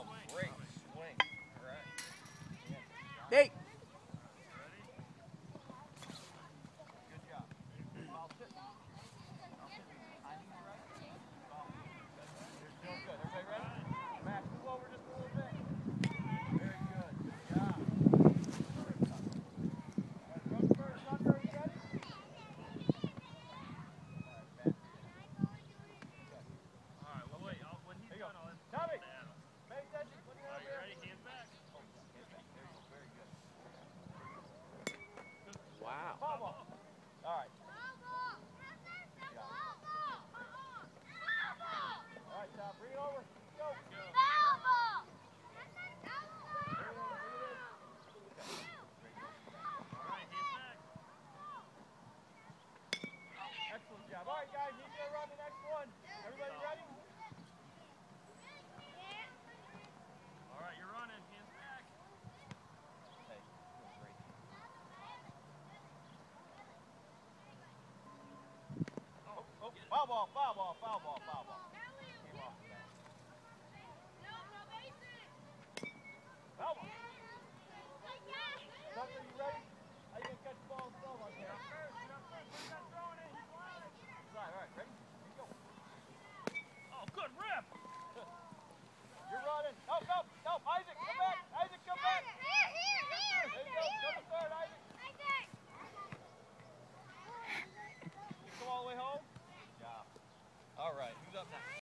Great swing. All right. Hey. Good job. Foul tip. Timing right. You're doing good. Everybody ready? Max, move over just a little bit. Very good. Good job. Coach first, Thunder, are you ready? Tommy, pay attention. Put your hands ready. Hands back. Oh, hands back. There you go. Very good. Wow. Foul ball. All right. All right, Tom. Bring it over. Go. Foul ball. Bring it in. Bring it in. All right, hands back. Excellent job. All right, guys. Need you to run the next one. Everybody ready? All right, you're running. Hands back. Hey, you're great. Oh, foul ball, foul ball, foul ball, foul ball. Came off the bat. Foul ball. Tucker, you ready? How you gonna catch the ball and throw like that? He's not throwing it. He's live. All right, ready? Here you go. Oh, good rip. You're running. No, Isaac.